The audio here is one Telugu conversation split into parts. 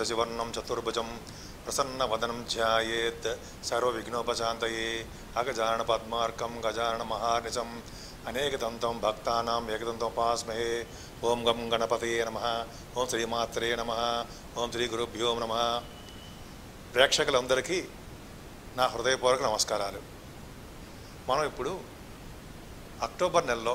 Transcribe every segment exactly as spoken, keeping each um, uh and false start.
శశివర్ణం చతుర్భుజం ప్రసన్నవదనం ధ్యాయేత్ సర్వవిఘ్నోపశాంతయే అగజానన పద్మార్కం గజానన మహార్నిశం అనేకదంతం భక్తానాం ఏకదంతం ఉపాస్మహే. ఓం గం గణపతయే నమః. ఓం శ్రీమాత్రే నమః. ఓం శ్రీ గురుభ్యో నమః. ప్రేక్షకులందరికీ నా హృదయపూర్వక నమస్కారాలు. మనం ఇప్పుడు అక్టోబర్ నెలలో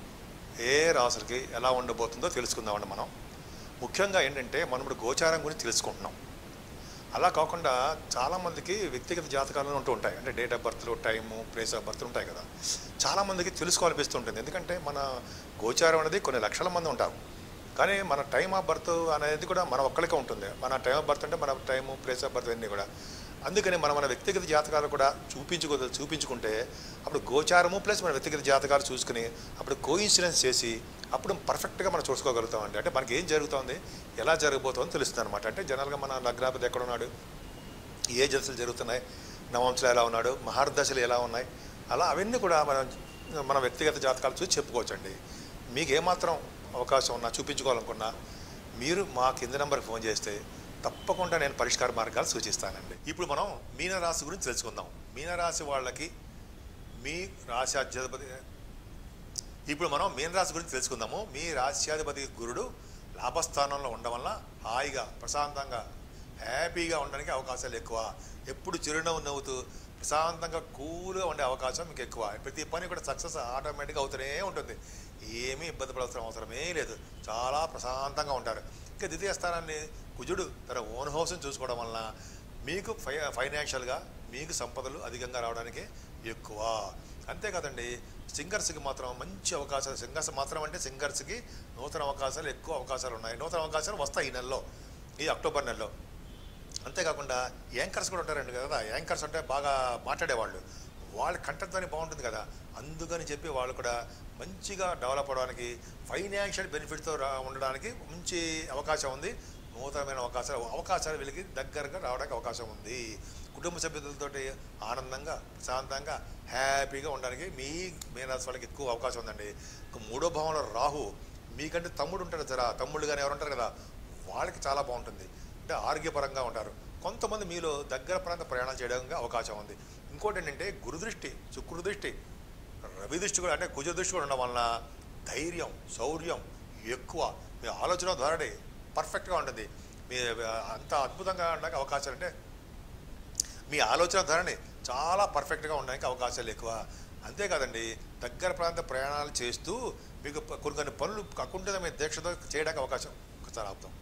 ఏ రాశులకి ఎలా ఉండబోతుందో తెలుసుకుందామండి. మనం ముఖ్యంగా ఏంటంటే మనం ఇప్పుడు గోచారం గురించి తెలుసుకుంటున్నాం. అలా కాకుండా చాలామందికి వ్యక్తిగత జాతకాలు ఉంటూ ఉంటాయి. అంటే డేట్ ఆఫ్ బర్త్లు, టైము, ప్లేస్ ఆఫ్ బర్త్లు ఉంటాయి కదా. చాలామందికి తెలుసుకోవాలనిపిస్తుంటుంది. ఎందుకంటే మన గోచారం అనేది కొన్ని లక్షల మంది ఉంటారు. కానీ మన టైమ్ ఆఫ్ బర్త్ అనేది కూడా మన ఒక్కరికే ఉంటుంది. మన టైమ్ ఆఫ్ బర్త్ అంటే మన టైము, ప్లేస్ ఆఫ్ బర్త్ అన్నీ కూడా. అందుకని మనం మన వ్యక్తిగత జాతకాలు కూడా చూపించుకో చూపించుకుంటే అప్పుడు గోచారము ప్లస్ మన వ్యక్తిగత జాతకాలు చూసుకుని అప్పుడు కోఇన్సిడెన్స్ చేసి అప్పుడు పర్ఫెక్ట్గా మనం చూసుకోగలుగుతామండి. అంటే మనకి ఏం జరుగుతుంది, ఎలా జరగబోతుందో తెలుస్తుంది అనమాట. అంటే జనరల్గా మన లగ్నాధిపతి ఎక్కడ ఉన్నాడు, ఏ దశలు జరుగుతున్నాయి, నవంశలు ఎలా ఉన్నాడు, మహర్దశలు ఎలా ఉన్నాయి, అలా అవన్నీ కూడా మనం మన వ్యక్తిగత జాతకాలు చూసి చెప్పుకోవచ్చండి. మీకు ఏమాత్రం అవకాశం ఉన్నా చూపించుకోవాలనుకున్నా మీరు మా కింద నెంబర్కి ఫోన్ చేస్తే తప్పకుండా నేను పరిష్కార మార్గాలు సూచిస్తానండి. ఇప్పుడు మనం మీనరాశి గురించి తెలుసుకుందాం. మీనరాశి వాళ్ళకి మీ రాశ్యాధిపతి ఇప్పుడు మనం మీనరాశి గురించి తెలుసుకుందాము. మీ రాశ్యాధిపతి గురుడు లాభస్థానంలో ఉండడం వల్ల హాయిగా ప్రశాంతంగా హ్యాపీగా ఉండడానికి అవకాశాలు ఎక్కువ. ఎప్పుడు చిరునవ్వు నవ్వుతూ ప్రశాంతంగా కూల్గా ఉండే అవకాశం మీకు ఎక్కువ. ప్రతి పని కూడా సక్సెస్ ఆటోమేటిక్గా అవుతూనే ఉంటుంది. ఏమీ ఇబ్బంది పడాల్సిన అవసరమే లేదు. చాలా ప్రశాంతంగా ఉంటారు. ఇంకా ద్వితీయ స్థానాన్ని కుజుడు తన ఓన్ హౌస్ని చూసుకోవడం వలన మీకు ఫై ఫైనాన్షియల్గా మీకు సంపదలు అధికంగా రావడానికి ఎక్కువ. అంతేకాదండి, సింగర్స్కి మాత్రం మంచి అవకాశాలు. సింగర్స్ మాత్రం అంటే సింగర్స్కి నూతన అవకాశాలు ఎక్కువ అవకాశాలు ఉన్నాయి. నూతన అవకాశాలు వస్తాయి ఈ నెలలో, ఈ అక్టోబర్ నెలలో. అంతేకాకుండా యాంకర్స్ కూడా ఉంటారండి కదా. యాంకర్స్ అంటే బాగా మాట్లాడేవాళ్ళు, వాళ్ళ కంటెంట్తోనే బాగుంటుంది కదా. అందుకని చెప్పి వాళ్ళు కూడా మంచిగా డెవలప్ అవడానికి, ఫైనాన్షియల్ బెనిఫిట్తో ఉండడానికి మంచి అవకాశం ఉంది. నూతనమైన అవకాశాలు అవకాశాలు వీళ్ళకి దగ్గరగా రావడానికి అవకాశం ఉంది. కుటుంబ సభ్యులతో ఆనందంగా ప్రశాంతంగా హ్యాపీగా ఉండడానికి మీ మీనరాశి వాళ్ళకి ఎక్కువ అవకాశం ఉందండి. మూడో భావంలో రాహు, మీకంటే తమ్ముడు ఉంటాడు జరా, తమ్ముళ్ళు కానీ ఎవరు ఉంటారు కదా, వాళ్ళకి చాలా బాగుంటుంది. అంటే ఆరోగ్యపరంగా ఉంటారు. కొంతమంది మీలో దగ్గర ప్రాంత ప్రయాణాలు చేయడానికి అవకాశం ఉంది. ఇంకోటి ఏంటంటే గురుదృష్టి, శుక్రదృష్టి, రవి దృష్టి కూడా అంటే కుజ దృష్టి కూడా ఉండడం వలన ధైర్యం, శౌర్యం ఎక్కువ. మీ ఆలోచన ధోరణి పర్ఫెక్ట్గా ఉంటుంది. మీ అంత అద్భుతంగా ఉండడానికి అవకాశాలు అంటే మీ ఆలోచన ధోరణి చాలా పర్ఫెక్ట్గా ఉండడానికి అవకాశాలు ఎక్కువ. అంతేకాదండి, దగ్గర ప్రాంత ప్రయాణాలు చేస్తూ మీకు కొన్ని కొన్ని పనులు అకుంఠితమైన దీక్షతో చేయడానికి అవకాశం. ఒకసారి అర్థం,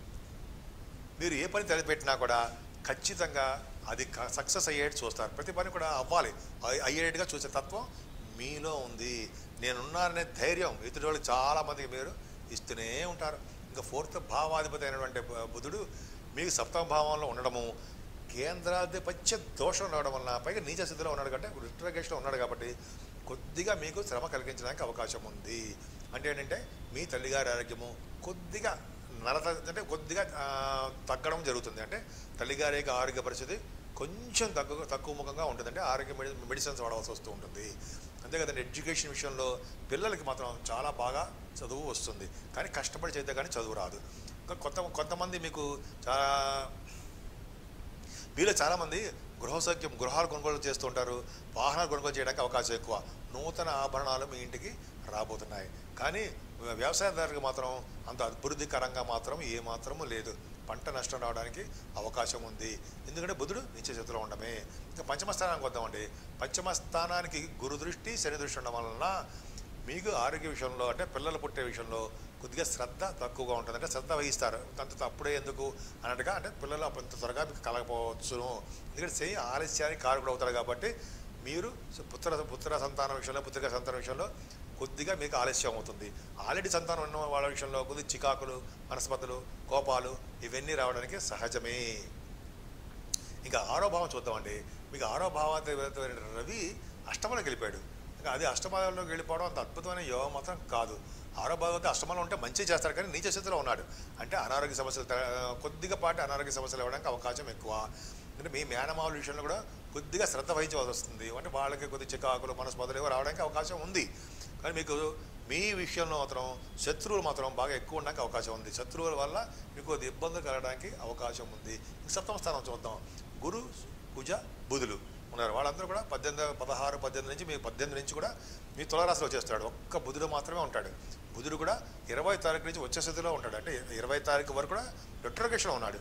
మీరు ఏ పని తలపెట్టినా కూడా ఖచ్చితంగా అది సక్సెస్ అయ్యేట్టు చూస్తారు. ప్రతి పని కూడా అవ్వాలి, అయ్యేట్టుగా చూసే తత్వం మీలో ఉంది. నేనున్నాననే ధైర్యం ఇతరుల వాళ్ళకి చాలామందికి మీరు ఇస్తూనే ఉంటారు. ఇంకా ఫోర్త్ భావాధిపతి అయినటువంటి బుధుడు మీకు సప్తమ భావంలో ఉండడము, కేంద్రాధిపత్య దోషం రావడం వలన, పైగా నీచ స్థితిలో ఉన్నాడు కాబట్టి రిట్రగేషన్లో ఉన్నాడు కాబట్టి కొద్దిగా మీకు శ్రమ కలిగించడానికి అవకాశం ఉంది. అంటే ఏంటంటే మీ తల్లిగారి ఆరోగ్యము కొద్దిగా నరత అంటే కొద్దిగా తగ్గడం జరుగుతుంది. అంటే తల్లిగారి యొక్క ఆరోగ్య పరిస్థితి కొంచెం తక్కువ తక్కువ ముఖంగా ఉంటుంది. అంటే ఆరోగ్య మెడి మెడిసిన్స్ వాడవలసి వస్తూ ఉంటుంది. అంతే కదండి, ఎడ్యుకేషన్ విషయంలో పిల్లలకి మాత్రం చాలా బాగా చదువు వస్తుంది. కానీ కష్టపడి చేస్తే కానీ చదువు రాదు. ఇంకా కొత్త కొంతమంది మీకు చాలా వీళ్ళు చాలామంది గృహసౌఖ్యం గృహాలు కొనుగోలు చేస్తూ ఉంటారు. వాహనాలు కొనుగోలు చేయడానికి అవకాశం ఎక్కువ. నూతన ఆభరణాలు మీ ఇంటికి రాబోతున్నాయి. కానీ వ్యవసాయదారులకు మాత్రం అంత అభివృద్ధికరంగా మాత్రం ఏమాత్రము లేదు. పంట నష్టం రావడానికి అవకాశం ఉంది. ఎందుకంటే బుధుడు నిత్య స్థితిలో ఉండమే. ఇంకా పంచమ స్థానానికి వద్దామండి. పంచమ స్థానానికి గురు దృష్టి, శని దృష్టి ఉండడం వలన మీకు ఆరోగ్య విషయంలో అంటే పిల్లలు పుట్టే విషయంలో కొద్దిగా శ్రద్ధ తక్కువగా ఉంటుంది. అంటే శ్రద్ధ వహిస్తారు. అంత అప్పుడే ఎందుకు అన్నట్టుగా, అంటే పిల్లలు అంత త్వరగా మీకు కలగపోవచ్చును. ఎందుకంటే శని ఆలస్యానికి కారకుడు అవుతారు కాబట్టి మీరు పుత్ర పుత్ర సంతానం విషయంలో, పుత్రిక సంతానం విషయంలో కొద్దిగా మీకు ఆలస్యం అవుతుంది. ఆల్రెడీ సంతానం ఉన్న వాళ్ళ విషయంలో కొద్దిగా చికాకులు, మనస్పతులు, కోపాలు ఇవన్నీ రావడానికి సహజమే. ఇంకా ఆరో భావం చూద్దామండి. మీకు ఆరో భావాధిపతి రవి అష్టమంలోకి వెళ్ళిపోయాడు. ఇంకా అది అష్టమంలోకి వెళ్ళిపోవడం అంత అద్భుతమైన యోగం మాత్రం కాదు. ఆరో భాగవత అష్టమంలో ఉంటే మంచి చేస్తారు, కానీ నీచ స్థితిలో ఉన్నాడు. అంటే అనారోగ్య సమస్యలు కొద్దిగా పాటు అనారోగ్య సమస్యలు ఇవ్వడానికి అవకాశం ఎక్కువ. అంటే మీ మేనమావుల విషయంలో కూడా కొద్దిగా శ్రద్ధ వహించవలసి వస్తుంది. అంటే వాళ్ళకి కొద్ది చికాకులు, మనస్పతులు ఏవో రావడానికి అవకాశం ఉంది. కానీ మీకు మీ విషయంలో మాత్రం శత్రువులు మాత్రం బాగా ఎక్కువ ఉండడానికి అవకాశం ఉంది. శత్రువుల వల్ల మీకు కొద్ది ఇబ్బందులు కలగడానికి అవకాశం ఉంది. సప్తమ స్థానం చూద్దాం. గురు, కుజ, బుధులు ఉన్నారు. వాళ్ళందరూ కూడా పద్దెనిమిది పదహారు పద్దెనిమిది నుంచి మీ పద్దెనిమిది నుంచి కూడా మీ తులారాశిలో వచ్చేస్తాడు. ఒక్క బుధుడు మాత్రమే ఉంటాడు. బుధుడు కూడా ఇరవై తారీఖు నుంచి వచ్చే స్థితిలో ఉంటాడు. అంటే ఇరవై తారీఖు వరకు కూడా రెట్రోగేషన్లో ఉన్నాడు.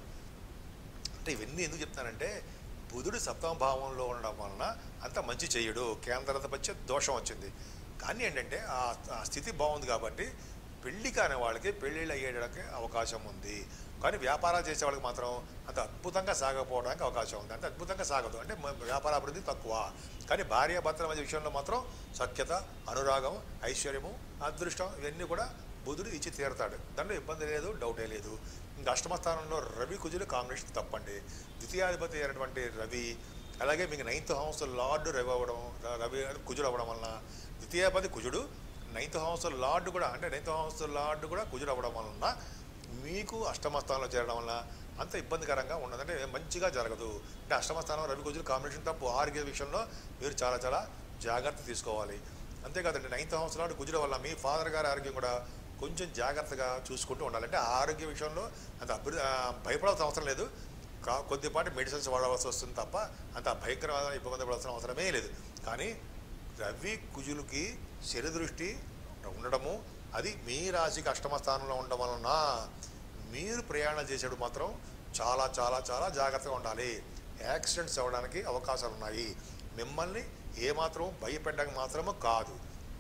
అంటే ఇవన్నీ ఎందుకు చెప్తానంటే బుధుడు సప్తమ భావంలో ఉండడం వలన అంత మంచి చేయడు, కేంద్రపచ్చే దోషం వచ్చింది. కానీ ఏంటంటే ఆ స్థితి బాగుంది కాబట్టి పెళ్లి కాని వాళ్ళకి పెళ్ళిళ్ళు అయ్యేయడానికి అవకాశం ఉంది. కానీ వ్యాపారాలు చేసే వాళ్ళకి మాత్రం అంత అద్భుతంగా సాగకపోవడానికి అవకాశం ఉంది. అంటే అద్భుతంగా సాగదు, అంటే వ్యాపార అభివృద్ధి తక్కువ. కానీ భార్యాభర్తల మధ్య విషయంలో మాత్రం సఖ్యత, అనురాగం, ఐశ్వర్యము, అదృష్టం ఇవన్నీ కూడా బుధుడు ఇచ్చి తీరతాడు. దాంట్లో ఇబ్బంది లేదు, డౌటే లేదు. ఇంకా అష్టమ స్థానంలో రవి కుజులు కాంబినేషన్ తప్పండి. ద్వితీయాధిపతి అయినటువంటి రవి, అలాగే మీకు నైన్త్ హౌస్ లార్డు రవి అవ్వడం, రవి కుజుడు అవ్వడం వలన ద్వితీయాధిపతి కుజుడు, నైన్త్ హౌస్ లార్డు కూడా అంటే నైన్త్ హౌస్ లార్డు కూడా కుజుడు అవ్వడం వలన మీకు అష్టమ స్థానంలో చేరడం వల్ల అంత ఇబ్బందికరంగా ఉండదు, అంటే మంచిగా జరగదు. అంటే అష్టమ స్థానం రవి కుజులు కాంబినేషన్ తప్పు. ఆరోగ్య విషయంలో మీరు చాలా చాలా జాగ్రత్త తీసుకోవాలి. అంతేకాదండి నైన్త్ హౌస్ లార్డు కుజుడు వల్ల మీ ఫాదర్ గారి ఆరోగ్యం కూడా కొంచెం జాగ్రత్తగా చూసుకుంటూ ఉండాలి. అంటే ఆరోగ్య విషయంలో అంత అభివృద్ధి భయపడాల్సిన అవసరం లేదు. కా కొద్దిపాటి మెడిసిన్స్ వాడవలసి వస్తుంది తప్ప అంత భయంకరమైన ఇబ్బంది పడాల్సిన అవసరమే లేదు. కానీ రవి కుజులకి శని దృష్టి ఉండడము, అది మీ రాశికి అష్టమ స్థానంలో ఉండడం వలన మీరు ప్రయాణం చేసేటప్పుడు మాత్రం చాలా చాలా చాలా జాగ్రత్తగా ఉండాలి. యాక్సిడెంట్స్ అవ్వడానికి అవకాశాలు ఉన్నాయి. మిమ్మల్ని ఏమాత్రం భయపెట్టడానికి మాత్రము కాదు,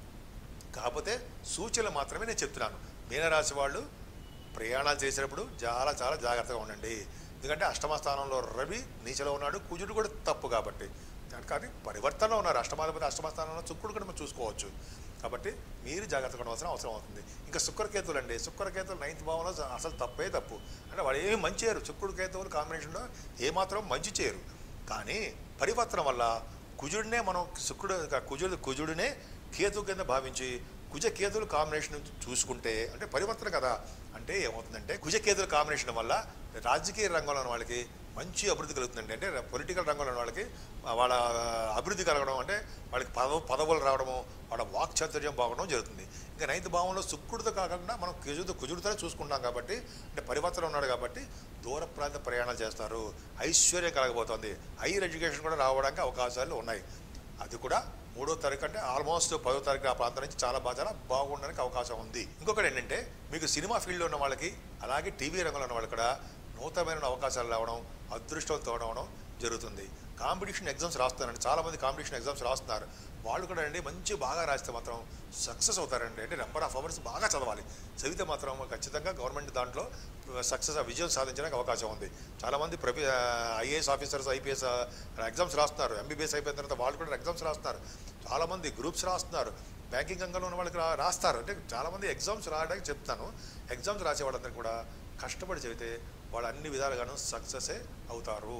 కాకపోతే సూచనలు మాత్రమే నేను చెప్తున్నాను. మీనరాశి వాళ్ళు ప్రయాణాలు చేసేటప్పుడు చాలా చాలా జాగ్రత్తగా ఉండండి. ఎందుకంటే అష్టమ స్థానంలో రవి నీచలో ఉన్నాడు, కుజుడు కూడా తప్పు కాబట్టి. కానీ పరివర్తనలో ఉన్నారు. అష్టమాధిపతి అష్టమ స్థానంలో శుక్రుడు కూడా మనం చూసుకోవచ్చు. కాబట్టి మీరు జాగ్రత్తగా ఉండవలసిన అవసరం అవుతుంది. ఇంకా శుక్రకేతువులు అండి, శుక్రకేతువులు నైన్త్ భావంలో అసలు తప్పే తప్పు. అంటే వాళ్ళు ఏమి మంచి చేయరు. శుక్రుడు కేతువులు కాంబినేషన్లో ఏమాత్రం మంచి చేయరు. కానీ పరివర్తన వల్ల కుజుడినే మనం శుక్రుడు కుజుడు కుజుడినే కేతు కింద భావించి కుజ కేతువుల కాంబినేషన్ చూసుకుంటే అంటే పరివర్తన కదా. అంటే ఏమవుతుందంటే కుజ కేతువుల కాంబినేషన్ వల్ల రాజకీయ రంగంలో ఉన్న వాళ్ళకి మంచి అభివృద్ధి కలుగుతుందండి. అంటే పొలిటికల్ రంగంలో ఉన్న వాళ్ళకి వాళ్ళ అభివృద్ధి కలగడం, అంటే వాళ్ళకి పదవ పదవులు రావడము, వాళ్ళ వాక్ చాతుర్యం బాగడం జరుగుతుంది. ఇంకా నైన్త్ భావంలో శుక్రుడితో కాకుండా మనం కుజుడితో కుజుడితోనే చూసుకుంటాం కాబట్టి అంటే పరివర్తన ఉన్నాడు కాబట్టి దూర ప్రాంత ప్రయాణాలు చేస్తారు. ఐశ్వర్యం కలగబోతోంది. హైయర్ ఎడ్యుకేషన్ కూడా రావడానికి అవకాశాలు ఉన్నాయి. అది కూడా మూడో తారీఖు అంటే ఆల్మోస్ట్ పదో తారీఖు ఆ ప్రాంతం నుంచి చాలా బాగా చాలా బాగుండడానికి అవకాశం ఉంది. ఇంకొకటి ఏంటంటే మీకు సినిమా ఫీల్డ్లో ఉన్న వాళ్ళకి అలాగే టీవీ రంగంలో ఉన్న వాళ్ళకి కూడా నూతనమైన అవకాశాలు రావడం, అదృష్టం తోడవడం జరుగుతుంది. కాంపిటీషన్ ఎగ్జామ్స్ రాస్తున్నారండి, చాలామంది కాంపిటీషన్ ఎగ్జామ్స్ రాస్తున్నారు. వాళ్ళు కూడా అండి మంచి బాగా రాస్తే మాత్రం సక్సెస్ అవుతారండి. అంటే నెంబర్ ఆఫ్ అవర్స్ బాగా చదవాలి, చదివితే మాత్రం ఖచ్చితంగా గవర్నమెంట్ దాంట్లో సక్సెస్ విజయం సాధించడానికి అవకాశం ఉంది. చాలామంది ప్రతి ఐఏఎస్ ఆఫీసర్స్ ఐపీఎస్ ఎగ్జామ్స్ రాస్తున్నారు. ఎంబీబీఎస్ అయిపోయిన తర్వాత వాళ్ళు కూడా ఎగ్జామ్స్ రాస్తున్నారు. చాలామంది గ్రూప్స్ రాస్తున్నారు. బ్యాంకింగ్ రంగంలో ఉన్న వాళ్ళకి రాస్తారు. అంటే చాలామంది ఎగ్జామ్స్ రాయడానికి చెప్తాను. ఎగ్జామ్స్ రాసే వాళ్ళందరూ కూడా కష్టపడి చదివితే వాళ్ళు అన్ని విధాలుగాను సక్సెసే అవుతారు.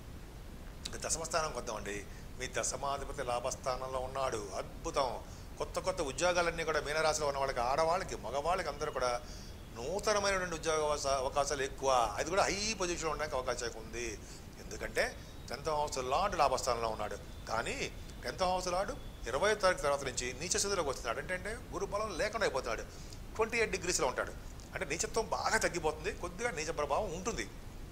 ఇంకా దశమస్థానం వద్దామండి. మీ దశమాధిపతి లాభస్థానంలో ఉన్నాడు. అద్భుతం. కొత్త కొత్త ఉద్యోగాలన్నీ కూడా మీనరాశిలో ఉన్న వాళ్ళకి, ఆడవాళ్ళకి, మగవాళ్ళకి అందరూ కూడా నూతనమైనటువంటి ఉద్యోగ అవకాశాలు ఎక్కువ. అది కూడా హై పొజిషన్లో ఉండడానికి అవకాశం ఉంది. ఎందుకంటే టెన్త్ హౌస్ లార్డు లాభస్థానంలో ఉన్నాడు. కానీ టెన్త్ హౌస్ లార్డు ఇరవై తారీఖు తర్వాత నుంచి నీచ స్థితిలోకి వస్తున్నాడు. అంటే అంటే గురుబలం లేకుండా అయిపోతున్నాడు. ట్వంటీ ఎయిట్ డిగ్రీస్లో ఉంటాడు. అంటే నీచత్వం బాగా తగ్గిపోతుంది, కొద్దిగా నీచ ప్రభావం ఉంటుంది.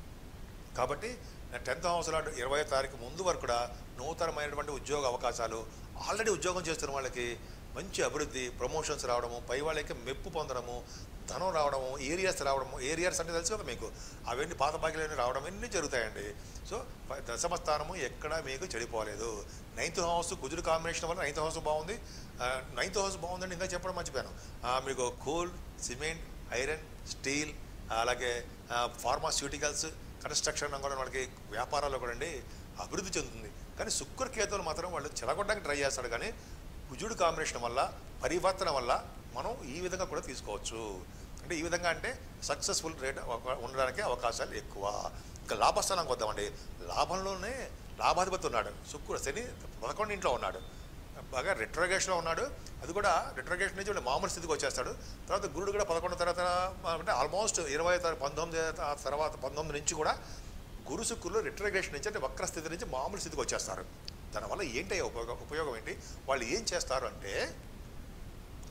కాబట్టి టెన్త్ హౌస్ లార్డు ఇరవై తారీఖు ముందు వరకు కూడా నూతనమైనటువంటి ఉద్యోగ అవకాశాలు, ఆల్రెడీ ఉద్యోగం చేస్తున్న వాళ్ళకి మంచి అభివృద్ధి, ప్రమోషన్స్ రావడము, పై వాళ్ళకి మెప్పు పొందడము, ధనం రావడము, ఏరియాస్ రావడము. ఏరియాస్ అంటే తెలుసు కదా మీకు, అవన్నీ పాత బాకీలన్నీ రావడం అన్నీ జరుగుతాయండి. సో దశమ స్థానము ఎక్కడా మీకు చెడిపోలేదు. నైన్త్ హౌస్ కుజుడు కాంబినేషన్ వల్ల నైన్త్ హౌస్ బాగుంది. నైన్త్ హౌస్ బాగుందండి, ఇంకా చెప్పడం మర్చిపోయాను. మీకు కోల్, సిమెంట్, ఐరన్, స్టీల్, అలాగే ఫార్మాస్యూటికల్స్, కన్స్ట్రక్షన్ రంగంలో వాళ్ళకి వ్యాపారాల్లో కూడా అండి అభివృద్ధి చెందుతుంది. కానీ శుక్రకేతువులు మాత్రం వాళ్ళు చెడగొట్టడానికి ట్రై చేస్తాడు. కానీ కుజుడు కాంబినేషన్ వల్ల, పరివర్తన వల్ల మనం ఈ విధంగా కూడా తీసుకోవచ్చు. అంటే ఈ విధంగా అంటే సక్సెస్ఫుల్ రేట్ ఉండడానికి అవకాశాలు ఎక్కువ. ఇంకా లాభస్థానానికి వద్దామండి. లాభంలోనే లాభాధిపతి ఉన్నాడు. శుక్రుడు శని పదకొండు ఇంట్లో ఉన్నాడు, బాగా రెట్రోగేషన్లో ఉన్నాడు. అది కూడా రెట్రోగేషన్ నుంచి మామూలు స్థితికి వచ్చేస్తాడు. తర్వాత గురుడు కూడా పదకొండు తర్వాత అంటే ఆల్మోస్ట్ ఇరవై పంతొమ్మిది తర్వాత పంతొమ్మిది నుంచి కూడా గురు శుక్రులు రెట్రోగేషన్ నుంచి అంటే వక్ర స్థితి నుంచి మామూలు స్థితికి వచ్చేస్తారు. దానివల్ల ఏంటి ఉపయోగం ఉపయోగం ఏంటి, వాళ్ళు ఏం చేస్తారు అంటే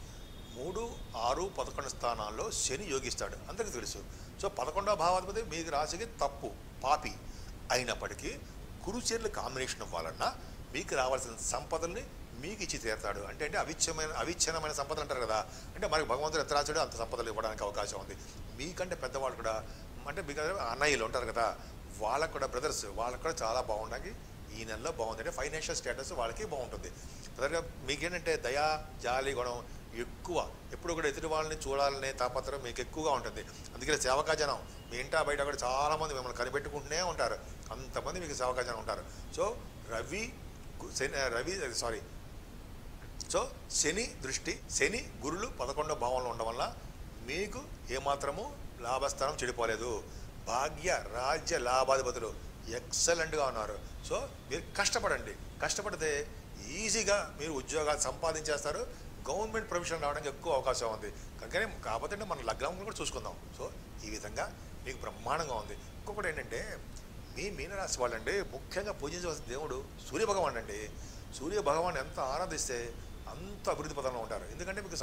మూడు ఆరు పదకొండు స్థానాల్లో శని యోగిస్తాడు, అందరికీ తెలుసు. సో పదకొండవ భావాధిపతి మీకు రాశికి తప్పు పాపి అయినప్పటికీ గురుచర్ల కాంబినేషన్ వలన మీకు రావాల్సిన సంపదల్ని మీకు ఇచ్చి తీరుతాడు. అంటే అంటే అవిచ్ఛమైన అవిచ్ఛిన్నమైన సంపదలు అంటారు కదా, అంటే మనకి భగవంతుడు ఎంత రాశాడో అంత సంపదలు ఇవ్వడానికి అవకాశం ఉంది. మీకంటే పెద్దవాళ్ళు కూడా అంటే మీకు అన్నయ్యలు ఉంటారు కదా, వాళ్ళకు కూడా బ్రదర్స్ వాళ్ళకు కూడా చాలా బాగుండడానికి ఈ నెలలో బాగుంది. అంటే ఫైనాన్షియల్ స్టేటస్ వాళ్ళకి బాగుంటుంది. ప్రధానంగా మీకేంటంటే దయా జాలి గుణం ఎక్కువ, ఎప్పుడు కూడా ఎదుటి వాళ్ళని చూడాలనే తాపత్రం మీకు ఎక్కువగా ఉంటుంది. అందుకని సేవకా జనం మీ ఇంటా బయట కూడా చాలామంది మిమ్మల్ని కనిపెట్టుకుంటూనే ఉంటారు, అంతమంది మీకు సేవకా జనం ఉంటారు. సో రవి శని రవి సారీ సో శని దృష్టి శని గురులు పదకొండో భావంలో ఉండడం వల్ల మీకు ఏమాత్రము లాభస్థానం చెడిపోలేదు. భాగ్య రాజ్య లాభాధిపతులు ఎక్సలెంట్గా ఉన్నారు. సో మీరు కష్టపడండి, కష్టపడితే ఈజీగా మీరు ఉద్యోగాలు సంపాదించేస్తారు. గవర్నమెంట్ ప్రొవిజన్ రావడానికి ఎక్కువ అవకాశం ఉంది. కనుకనే కాకపోతే మన లగ్నం కూడా చూసుకుందాం. సో ఈ విధంగా మీకు బ్రహ్మాండంగా ఉంది. ఇంకొకటి ఏంటంటే మీ మీనరాశి వాళ్ళండి ముఖ్యంగా పూజించవలసిన దేవుడు సూర్యభగవాన్ అండి. సూర్యభగవాన్ ఎంత ఆరాధిస్తే అంత అభివృద్ధి పదంలో ఉంటారు. ఎందుకంటే మీకు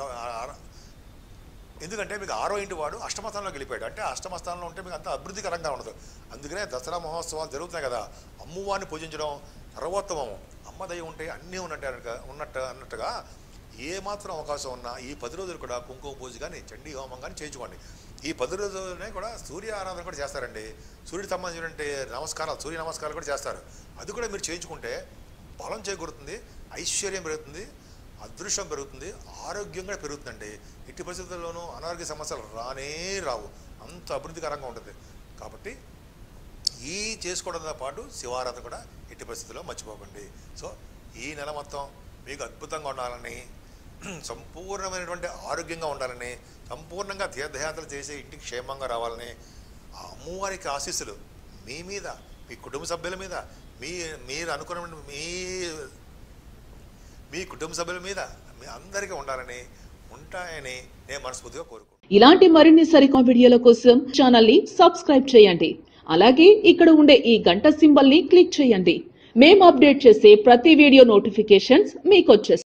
ఎందుకంటే మీకు ఆరో ఇంటి వాడు అష్టమస్థానంలోకి వెళ్ళిపోయాడు. అంటే అష్టమస్థానంలో ఉంటే మీకు అంత అభివృద్ధికరంగా ఉండదు. అందుకనే దసరా మహోత్సవాలు జరుగుతున్నాయి కదా, అమ్మవారిని పూజించడం సర్వోత్తమం. అమ్మ దయ ఉంటే అన్నీ ఉన్నట్టు ఉన్నట్టు అన్నట్టుగా ఏమాత్రం అవకాశం ఉన్నా ఈ పది రోజులు కూడా కుంకుమ పూజ కానీ చండీ హోమం కానీ చేయించుకోండి. ఈ పది రోజులనే కూడా సూర్య ఆరాధన కూడా చేస్తారండి. సూర్యుడికి సంబంధించినటువంటి నమస్కారాలు సూర్య నమస్కారాలు కూడా చేస్తారు. అది కూడా మీరు చేయించుకుంటే బలం చేకూరుతుంది, ఐశ్వర్యం పెరుగుతుంది, అదృష్టం పెరుగుతుంది, ఆరోగ్యం కూడా పెరుగుతుందండి. ఎట్టి పరిస్థితుల్లోనూ అనారోగ్య సమస్యలు రానే రావు, అంత అభివృద్ధికరంగా ఉంటుంది. కాబట్టి ఈ చేసుకోవడంతో పాటు శివారాధన కూడా ఎట్టి పరిస్థితుల్లో మర్చిపోకండి. సో ఈ నెల మొత్తం మీకు అద్భుతంగా ఉండాలని, సంపూర్ణమైనటువంటి ఆరోగ్యంగా ఉండాలని, సంపూర్ణంగా తీర్థయాత్రలు చేసి ఇంటికి క్షేమంగా రావాలని ఆ అమ్మవారికి ఆశీస్సులు మీ మీద, మీ కుటుంబ సభ్యుల మీద, మీ మీరు అనుకున్న మీ మీ కుటుంబ సభ్యుల మీద మీ అందరికీ ఉండాలని ఉంటాయని నేను మనస్ఫూర్తిగా కోరుకుంటున్నాను. ఇలాంటి మరిన్ని సరికొత్త వీడియోల కోసం ఛానల్ ని సబ్స్క్రైబ్ చేయండి. అలాగే ఇక్కడ ఉండే ఈ గంట సింబల్ ని క్లిక్ చేయండి. మేము అప్డేట్ చేసే ప్రతి వీడియో నోటిఫికేషన్స్ మీకు వచ్చేస్తాయి.